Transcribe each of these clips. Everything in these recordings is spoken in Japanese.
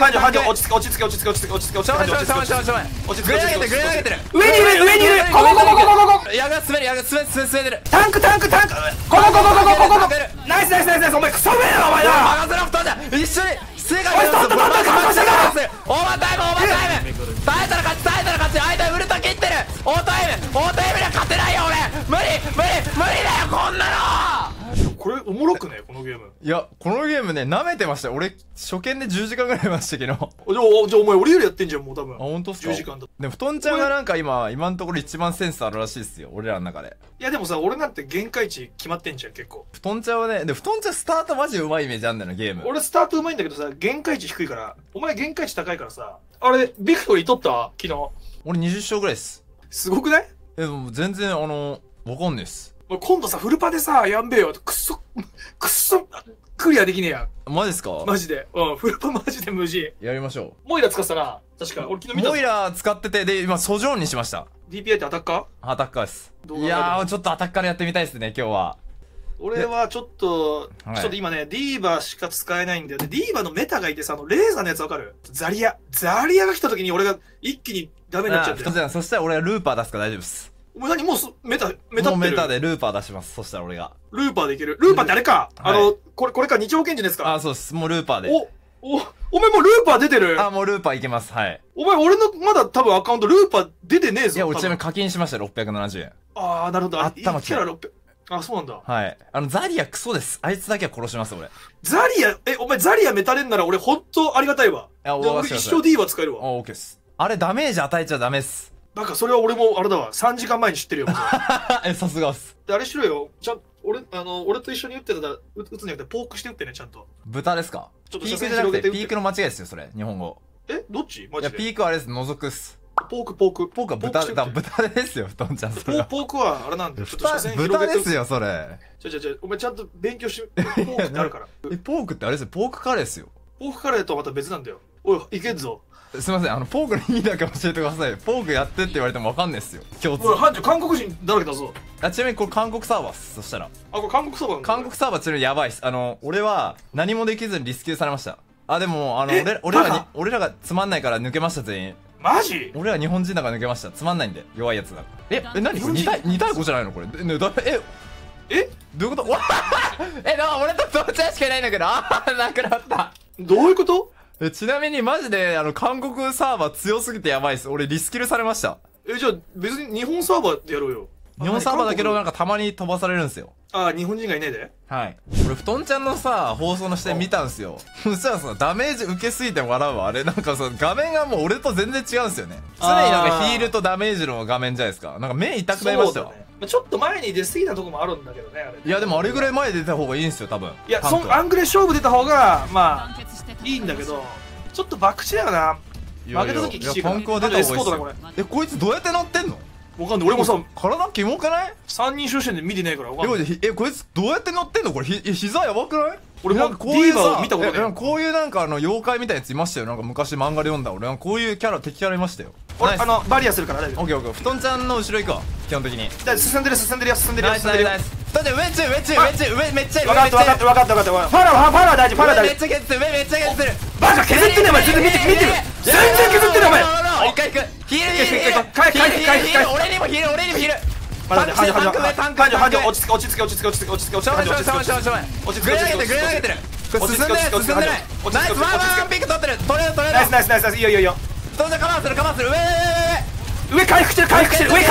繁盛落ち着け落ち着け落ち着け落ち着け落ち着け落ち着け落ち着け落ち着け落ち着けグレー投げてるグレー投げてる。 上にいる上にいるここここここここ矢が滑る矢が滑ってる。 タンクタンクタンクこここここここここナイスナイスナイスナイスお前クソめえなお前な任せろ布団じゃん一緒に正解おい取った取った取ったオーバータイムオーバータイム耐えたら勝ち耐えたら勝ち相手ウルト切ってるオータイムには勝てないよ俺無理だよこんなの。 これおもろくねこのゲーム。 いやこのゲームね舐めてました。俺初見で10時間ぐらいましたけど。 じゃあお前俺よりやってんじゃんもう多分。 あ本当っすか。 10時間だ。 でも布団ちゃんがなんか今のところ一番センスあるらしいっすよ俺らの中で。 いやでもさ俺なんて限界値決まってんじゃん結構。 布団ちゃんはねで布団ちゃんスタートマジうまいイメージあんだよなゲーム。 俺スタートうまいんだけどさ限界値低いからお前限界値高いからさあれビクトリー取った昨日。 俺20勝ぐらいっす。 すごくない？ でも全然わかんねえっす。 今度さフルパでさやんべえよくっそクリアできねえやマジっすか。 マジでフルパマジで無事やりましょモイラ使ってたな確か俺昨日う。 見たモイラ使っててで今ソジョーンにしました。 DPI ってアタッカーアタッカーです。 どう考えてもいやーちょっとアタッカーでやってみたいですね今日は。 俺はちょっと今ねディーバしか使えないんだよね。ディーバのメタがいてさレーザーのやつわかる？ザリアが来た時に俺が一気にダメになっちゃって。 そしたら俺はルーパー出すから大丈夫っす。 お前何もうメタってる？ もうメタでルーパー出します。そしたら俺がルーパーでいける。ルーパーってあれか、これか二丁拳銃ですか？ あそうっす。もうルーパーで。 お前もうルーパー出てる？ あもうルーパーいけます。はい。 お前俺のまだ多分アカウントルーパー出てねえぞ。 いや俺ちなみに課金しました670円。 ああなるほど。 あったのキャラ600。あそうなんだ。 はいザリアクソです。あいつだけは殺します俺。 ザリアお前ザリアメタれんなら俺ほんとありがたいわ。 いや俺一生 D は使えるわ。 あオッケーっす。あれダメージ与えちゃダメっす。 なんかそれは俺もあれだわ3時間前に知ってるよ。 さすがっす。 であれしろよ俺と一緒に打ってたら打つんじゃなくてポークして打ってねちゃんと。 豚ですか？ ちょっとピークじゃなくてピークの間違いですよそれ日本語。 どっちマジで？ いやピークはあれです覗くっす。 ポークは豚ですよ布団ちゃんそれは。 ポークはあれなんだよ。ちょっと車線広豚げて。 ですよそれ。 お前ちゃんと勉強しポークってあるから。 ポークってあれですよポークカレーですよ。 ポークカレーとはまた別なんだよ。おいいけんぞ。 すいませんポークの意味だけ教えてください。ポークやってって言われてもわかんないっすよ共通。 おい班長韓国人だらけだぞ。 ちなみにこれ韓国サーバーっす。そしたらこれ韓国サーバーなんだ。 韓国サーバーちなみにやばいっす。俺は何もできずにリスキューされました。でも俺らがつまんないから抜けました全員。 マジ？ 俺ら日本人だから抜けました。つまんないんで弱いやつが。何これ2対5じゃないのこれ。どういうこと俺と父ちゃんしかいないんだけどなくなった。 どういうこと？ ちなみにマジで韓国サーバー強すぎてやばいっす。俺リスキルされました。 じゃあ別に日本サーバーでやろうよ。 日本サーバーだけどなんかたまに飛ばされるんですよ。 日本人がいねえで。 はい。俺布団ちゃんのさ放送の視点見たんすよ。そしたらさダメージ受けすぎて笑うわ。あれなんかさ画面がもう俺と全然違うんすよね。常になんかヒールとダメージの画面じゃないですか。なんか目痛くなりましたよ。 ちょっと前に出過ぎたとこもあるんだけどねあれ。 いやでもあれぐらい前出た方がいいんすよ多分。 いやあんぐらい勝負出た方がまあいいんだけどちょっと博打だよな。負けた時きついから。 パンクは出た方がいいっすよ。こいつどうやって乗ってんの？ わかんない。俺もさ体キモくない？ 三人称視点で見てねえからわかんない。 こいつどうやって乗ってんの？これ膝やばくない？ 俺もディーバーを見たことない。 こういうなんか妖怪みたいなやついましたよ。なんか昔漫画で読んだ俺こういう敵キャラいましたよ。 俺バリアするから大丈夫。 オッケーオッケー。布団ちゃんの後ろ行くわ基本的に。 進んでるナイスナイスナイス。布団ちゃん上めっちゃ分かったファラー大事めっちゃ削ってる上めっちゃ削ってる。 バカ削ってんねお前全然見てる全然削ってるお前。 一回行くヒール俺にもヒールタンク落ち着け落ち着け正面グレー投げてる進んでないナイスワンピック取ってる取れるナイスいいよ布団ちゃんカバーする上回復してる回復してる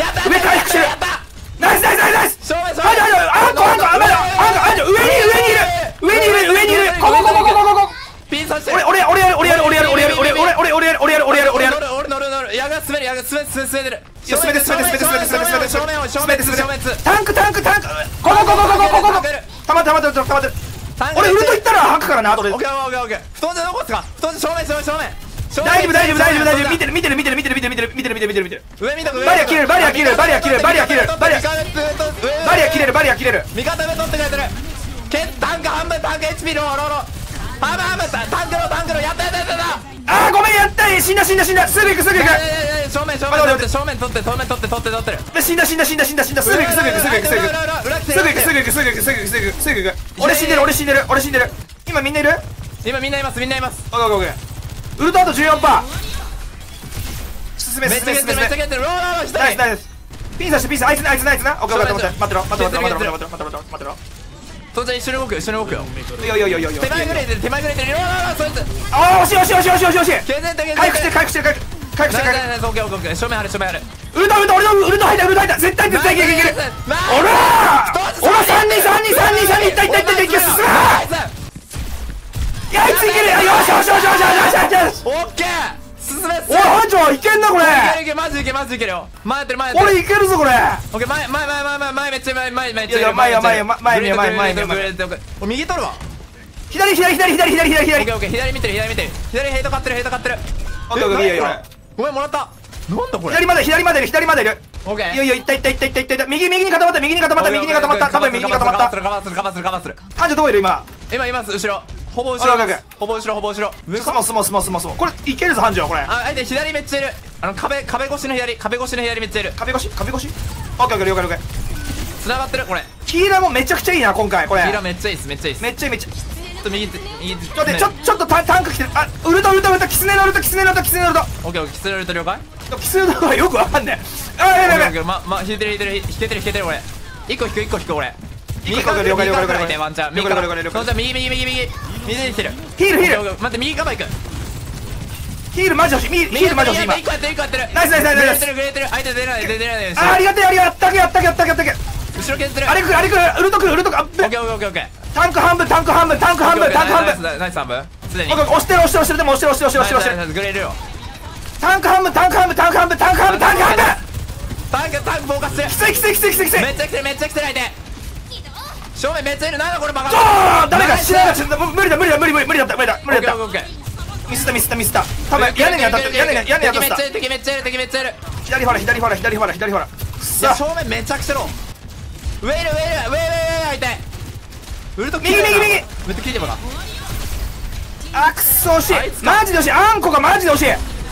ナイス正面上にいるここピン刺してる。 俺やる矢が滑ってる。 滑って正面タンクここたまってる俺ウルト行ったら吐くからな後で。 オッケー布団ちゃんどこっすか？布団ちゃん正面大丈夫見てる上見たバリア切れる味方上取ってくれてる。タンク半分タンク HP ロー半分タンクのやったごめんやった死んだすぐ行く正面取ってる。 死んだすぐ行く俺死んでる今みんないますオッケーウルトあと 14%。進め。 めっちゃ蹴ってるめっちゃ蹴ってる。ローラーの下に。 ナイス。ピンさしてピンさあいつな。オッケーオッケー待ってろ。 父ちゃん一緒に動くよ。 よ。 手前ぐらいでローラーそいつ。 あー惜しい。 削って回復して。 オッケー正面ある。 ウルト入った絶対いける。おら3人いった進め。いやあいついける。よしオッケー進め。 おい班長いけんなこれ。 いけマジいけるよ。前俺いけるぞこれ。 オッケー前めっちゃ前いや前右取るわ。 左オッケー左見てる左ヘイト勝ってるオッケーいいよごめんもらった。なんだこれ。 左までいる。 オッケーいやいった右に固まった多分右に固まった。 カバーする。 班長どこいる今います後ろ。ほぼ後ろ。 スモこれいけるぞ班長これ。 相手左めっちゃいる。壁越しの左めっちゃいる。 壁越しオッケー了解。 繋がってるこれ。 ヒーラーもめちゃくちゃいいな今回これ。 ヒーラーめっちゃいいっす。 めっちゃいい。 ちょっと右手ちょっとタンク来てる。あウルトキツネのルト。 オッケーキツネルト了解。 キツネのルトがよくわかんねえ。やべ。 引けてる俺。1個引く俺。 右から了解ワンチャン右からそのじゃ右で来てる。 ヒール待って右カバー行く。 ヒールマジ欲しい。今 1個やってる。 ナイスグレーてる相手出ないありがてえやったけ後ろ削ってる。 あれ来るウルト来るオッケータンク半分ナイス半分すでに押してるでも押してるグレーるよ。 タンク半分タンクフォーカスする。 きついめっちゃ来てる相手正面めっちゃいる。なんだこれバカ。 ダメか死なな無理だオッケーミスった多分屋根に当たった敵めっちゃいる左ほら正面めちゃくちゃロー。上いる相手。ウルト右めっちゃ聞いてもらう。 あくそ惜しい。マジで惜しい。あんこがマジで惜しい。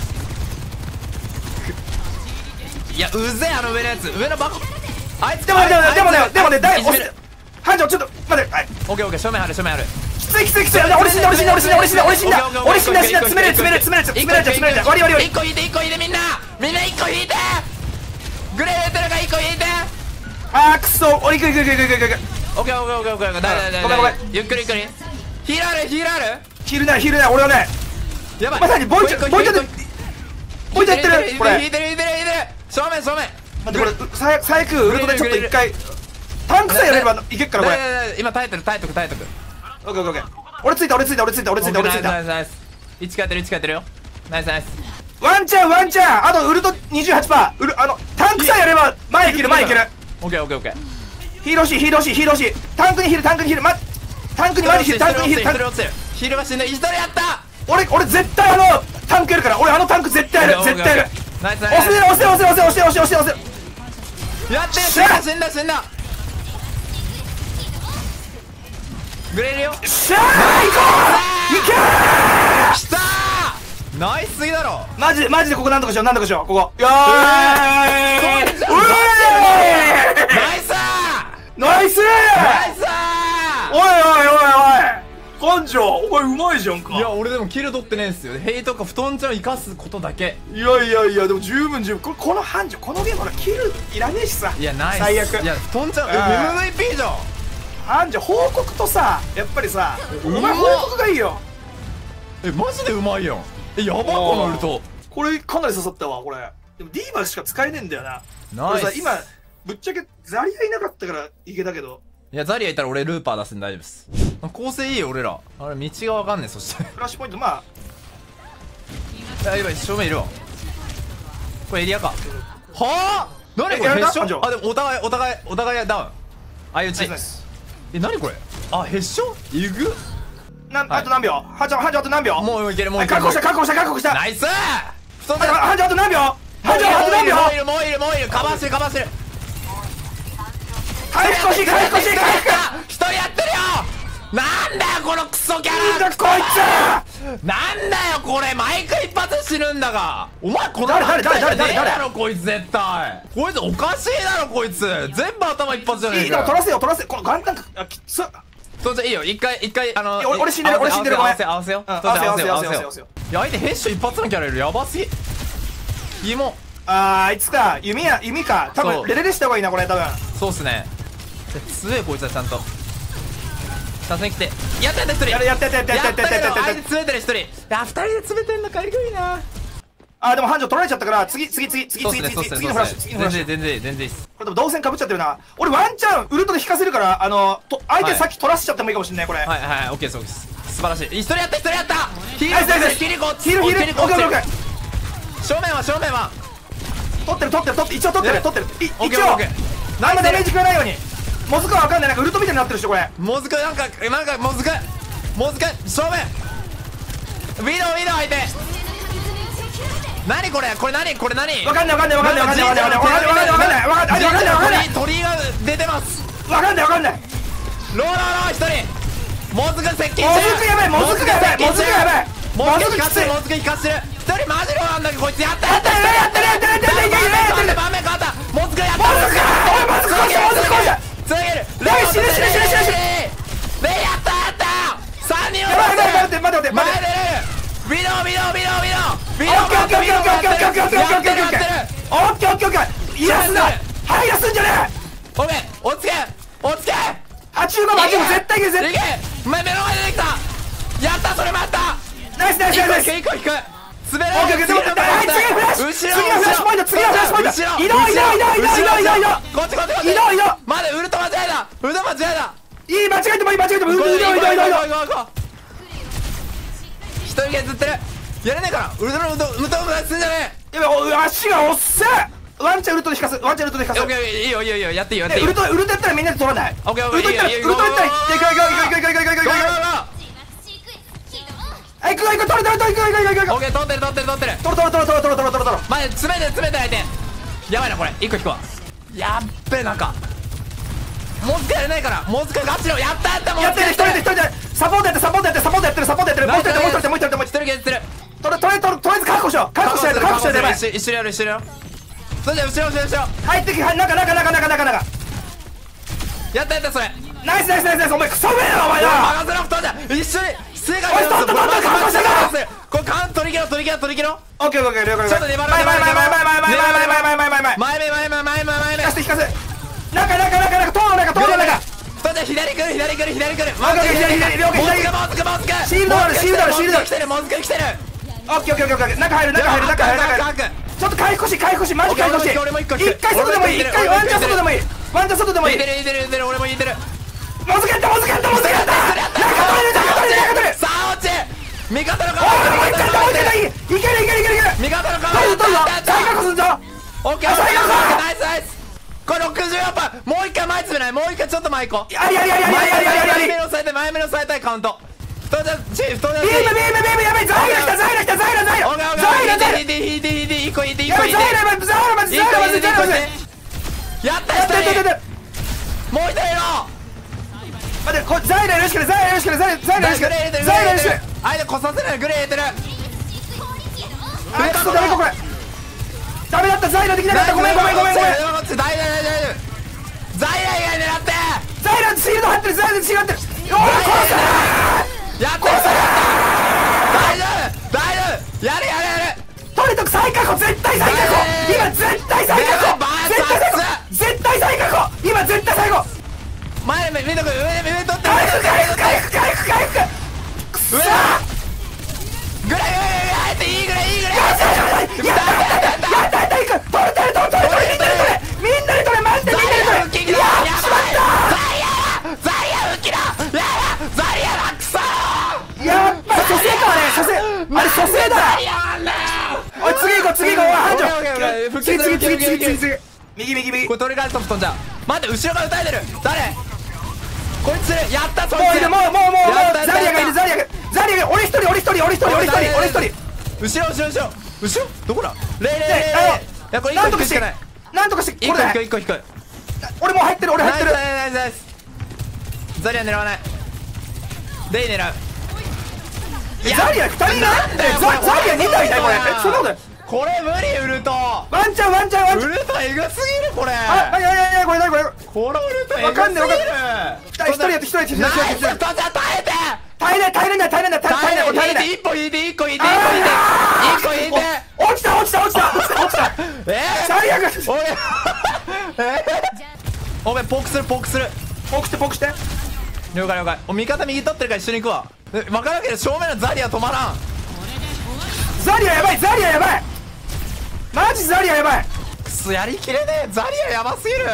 いやうぜえ上のやつ上のバカ。あいつでもね班長ちょっと待って。 オッケー正面ある。 きつい。俺死んだ。詰める。割り。 1個引いてみんな1個引いて。グレーテルが1個引いて。 あーくそ俺いく。 オッケーごめんゆっくりヒーラーある。 ヒールない俺はねやばいまさにボイチャってるこれ。 引いてる正面待ってこれ最悪ウルトでちょっと一回タンクさえやればいけっからこれ。 今耐えとく。 オッケー俺ついた。 ナイス1回やってるよ。ナイスワンチャンあとウルト 28%。タンクさえやれば前いける。 オッケーヒール欲しい。タンクにヒールタンクにマジヒールヒールが死んだ。1人やった。 俺絶対タンクやるから。俺タンク絶対やる。 ナイス押せやってる。死んだグレーるよ。 しゃー行こういけーきたー。ナイスすぎだろ。 マジでここなんとかしようここ。よーいナイスおい班長お前うまいじゃんか。 いや俺でもキル取ってねえんすよ。ヘイとか布団ちゃんを生かすことだけ。 いやでも十分この班長このゲームキルいらねえしさ。 いやナイス最悪。 いや布団ちゃん MVP じゃん。 班長報告とさやっぱりさお前報告がいいよ。 マジでうまいやん。やばこのウルト。 これかなり刺さったわこれ。でもディーバーしか使えねえんだよな。 ナイス。 今ぶっちゃけザリアいなかったからいけたけど。 いやザリアいたら俺ルーパー出すんで大丈夫です。構成いいよ俺ら。あれ道がわかんねえ。そしてフラッシュポイントやばい正面いるわ。これエリアか。はあ何これヘッション。あでもお互いダウン。相打ち。何これ。あヘッションいぐ。 あと何秒。班長あと何秒。 もういける。 確保したナイス。 班長あと何秒。 もういるカバーしてる。 回復し一人やってるよ。なんだよこのクソキャラ。 こいなんだよこれマイク一発死ぬんだが。お前この誰だろこいつ絶対。こいつおかしいだろこいつ。全部頭一発じゃねえか。 いい取らせよこのガンタンクきつっ。 そうじゃいいよ一回俺死んでるごめん。 合わせよ。 合わせよ。 や、相手ヘッシュ一発のキャラいる。やばすぎ。芋。 あいつか。弓か。多分、レレレした方がいいな、これ、多分。 そうっすね。強い、こいつはちゃんと。さすがに来て。やったやった、一人。 やった。 相手詰めてる、一人。あ、二人で詰めてんのか、えぐいな。 あ、でも繁盛取られちゃったから、次のフラッシュ。 全然いいっす。 これでも動線かぶっちゃってるな。俺ワンチャンウルトで引かせるから、相手さっき取らせちゃってもいいかもしんない、これ。 はい、オッケーです、オッケーです。素晴らしい。一人やったヒール、 ヒール、オッケー。 正面は取ってる、一応取ってる。一応、あんまダメージ食わないように。モズクはわかんない、なんかウルトみたいになってるし、これ。 モズク、なんか、モズク、正面ウィドウ相手。何これ何わかんない。 鳥が出てます。 わかんない。 ロー一人。モズク接近モズクやばい。 モズク引かしてる。一人マジローなんだけど、こいつやった。場面変わった。モズクやった。つなげる。レイやった3人を待って。 前出れる。ビドオッケー。いやすな。はい、休んじゃねえ。 オッケー。おつけ。 85絶対いける。 いけ。目の前出てきた。やった、それ待った。 ナイス。 行く。滑らない。次のフラッシュポイント。移動。こっち。 移動。 まだウルト間違えた。 間違えてもいい。移動。 一人削ってる。やれねえから。ウルトすんじゃねえ。 やべ、足がおっせえ。ワンチャンウルトで引かす。 オッケー、いいよ、やっていいよ。 ウルトやったらみんなで取らない。 オッケー、 ウルトやったらいい。行く。取れ。 オッケー、取ってる。 取る。 前、詰めて相手。やばいな、これ。一個引くわ。やっべ、なんか。モズクやれないから。モズクガチの。やった、 やってる。一人で。サポートやってる。もう一人。 一人削ってる。 とりあえず確保しよう。確保しないとやばい。 一緒にやる。それじゃ後ろ。 入ってき、中。 やった、それ。 ナイス。お前クソうめえな、お前な。 任せろ、太んじゃん。一緒に。正解。 おい、取った。 これカウント取り切ろう。 オッケー。了解。 ちょっと粘る。 前。 前。 引かせ。中。塔の中。 太んじゃん、左来る。 モズク。シールドある。 モズク来てる。 オッケー。中入る。ちょっと回復し、マジ回復し。一回外でもいい。ワンチャン外でもいい。 いてる。俺もいてる。 モズクやった。中取れる。 さあ、落ち。味方の顔。 もう一回いける。 味方の顔。 取るぞ。再確保すんぞ。 オッケー。ナイス。これ64%。もう一回前詰めない。もう一回ちょっと前行こう。 やり。 前目の最大カウント。 ビームやばい。ザイラ来た。 引いて。一個引いて。 ザイラまず。 やった。もう一人いろ。 待って、ザイラよろしくね。 グレー入れてる。相手こさせない。グレー入れてる。 クソダメかこれ。ダメだった。ザイラできなかった。ごめん。 大丈夫。ザイラ以外狙って。 ザイラシールド張ってる。おい、殺せ。 やってる。大丈夫。やる。 とにかく再確保。絶対再確保。今絶対再確保。今絶対最後。 前見とく。上取って。 回復。くそー。 グレーあえていいグレー。 やった。取れ。みんなで取れ。マジでみんなで取れ。 やばい。ザイヤ復帰だ。ザイヤだ。クソー。 やっぱり蘇生か。あれ蘇生だ。おい、次行こう。右。 これ取り返すと布団じゃん。待って、後ろが撃たれてる。誰こいつ。やった。そいつもうザリアがいる。俺一人。 後ろどこだ。レイ。いや、これ1個しかない。 なんとかして。 1個引く。 俺も入ってる。 ナイス。ザリア狙わない。レイ狙う。 ザリア2人な。ザリア2体だよこれ。そんなこと。 これ無理。ウルトワンチャン。 ウルトエグすぎる。これ。 いやこれこのウルトエグすぎる。 わかんねえ。一人やって。 ナイス。耐えて。 耐えない耐えれない耐えれない耐えれない耐えれない。 一歩引いて、一個引いて、一個引いて。 落ちた落ちた落ちた落ちた落ちた。最悪。 おめえポークするポークする。 ポークしてポークして。 了解了解。味方右取ってるから一緒に行くわ。分からんけど正面のザリア止まらん。 ザリアやばいザリアやばい。マジザリアやばい。 くそやりきれねえ。ザリアやばすぎる。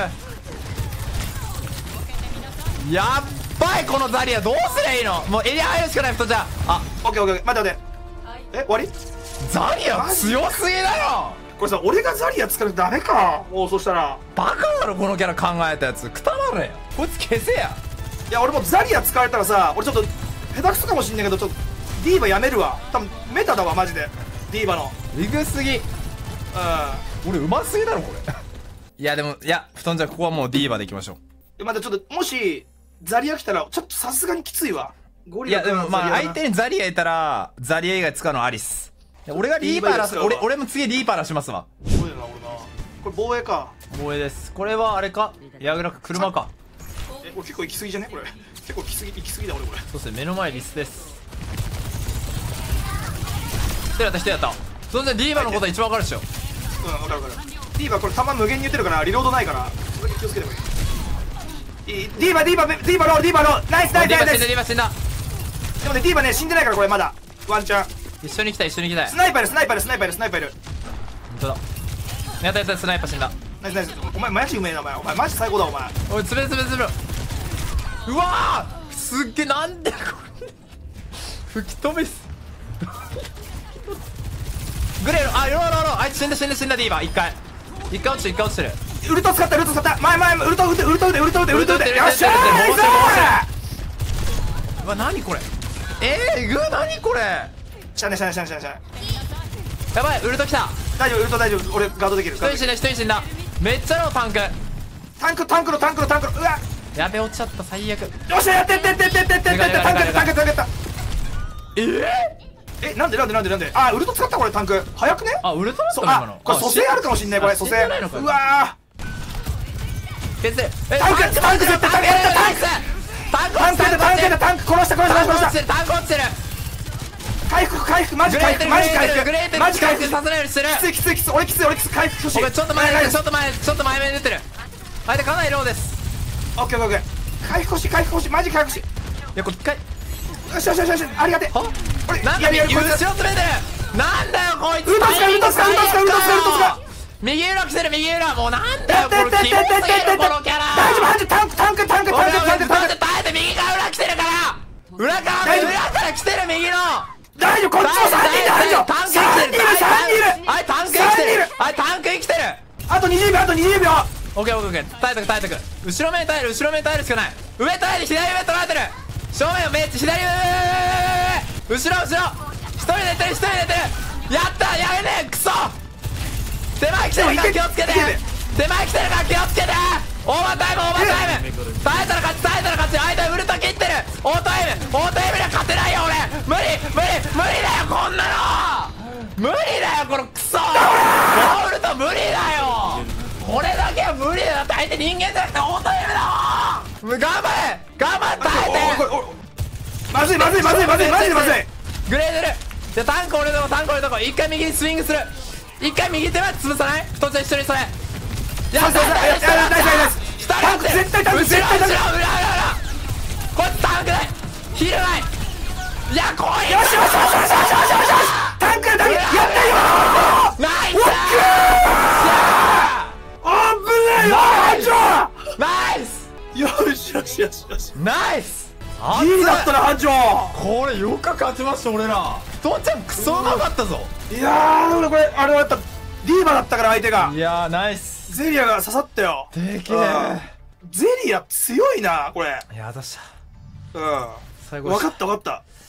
やっばいこのザリアどうすりゃいいの。もうエリア入るしかない。太ちゃん。あ、 オッケーオッケー待って待って。終わり。 ザリア強すぎだよ。 これさ俺がザリア使うとダメか。もうそしたらバカだろこのキャラ考えたやつ。くたばれよこいつ消せや。 いや俺もザリア使われたらさ俺ちょっと下手くそかもしんないけどちょっとディーバやめるわ。多分メタだわマジでディーバの。 えぐすぎ。俺うますぎだろこれ。いやでもいや布団ちゃんここはもうディーバでいきましょう。 またちょっともしザリア来たらちょっとさすがにきついわ。ゴリラいやでもまあ相手にザリアいたらザリア以外使うのはアリス。俺がリーパー出す。俺も次リーパー出しますわ。 すごいな俺な。これ防衛か。 防衛です。これはあれか矢倉か車か。 これ結構行き過ぎじゃねこれ。結構行き過ぎだ俺これ。 そうですね目の前リスです。一人やった一人やった。そんじゃディーバのこと一番分かるでしょ。 分かる分かる。ディーバこれ弾無限に言ってるからリロードないからそれに気をつけてもいい。ディーバローナイスナイスナイスナイス。 ディーバ死んだ。 でもねディーバね死んでないからこれまだワンチャン。 一緒に行きたい一緒に行きたい。 スナイパーいるスナイパーいるスナイパーいるスナイパーいる。 本当だ。やったやったスナイパー死んだ。 ナイスナイス。お前マジうめえなお前マジ最高だお前。 おいつめるつめるつめる。うわーすっげえなんでこれ吹き飛べすグレーのあローあいつ死んだ死んだ死んだディーバー一回落ちてる一回落ちてる。 ウルト使ったウルト使った前ウルト打てウルト打てウルト打てウルト打て。よっしゃーナイス。 うわ何これ何これ。 しゃねしゃねしゃねしゃねしゃね。 やばいウルト来た。 大丈夫ウルト大丈夫俺ガードできる。 一人死んだ一人死んだ。めっちゃロータンクうわやべ落ちちゃった最悪。よっしゃやってタンクなんであウルト使ったこれタンク早くね。 あウルトだったの今の。 これ蘇生あるかもしんないこれ蘇生。うわ決定。 タンク絶対タンク殺したタンク落ちてる。 回復マジ回復させないようにしてる。 きつい俺きつい回復欲しい。 ちょっと前目に出てる。相手かなりローです。 オッケー回復欲しいマジ回復しい。いやこれ一回よしありがてえ。 俺なんか後ろ詰めてる。なんだよこいつ。 ウルト使う右裏来てる右裏。もうなんだよこれキモすぎるこのキャラ。 大丈夫タンク耐えて右から裏来てるから裏から来てる右の。 大丈夫こっちも3人だ。大丈夫タンク生きてる。あいタンク生きてる。 あと20秒。 オッケー耐えとく。後ろ面耐えるしかない。上耐えて左上取られてる。正面をめっちゃ左上後ろ一人寝てるやったやれねえクソ。手前来てるから気をつけて。オーバータイム耐えたら勝ち。相手ウルト切ってる。オートエイムで勝てないよ俺。無理だよこんなの。無理だよこのクソゴールド無理だよ。これだけは無理だよ。相手人間じゃなくてオートエイムだもん。頑張れ耐えて。 まずいグレードルじゃあタンク俺のとこ一回右にスイングする。一回右手は潰さない。太ちゃん一緒にそれやったタンク絶対タンクこいつタンクだヒールない。いや来いよしタンクやったよナイス危ないよナイスよしナイスギリだったな班長。 これよく勝ちました俺ら。父ちゃんクソうまかったぞ。 いやー俺これあれだったディーバだったから相手が。 いやーナイス。 ゼリアが刺さったよ。 でけえ。 ゼリア強いなこれ。 いや出した。 最後分かった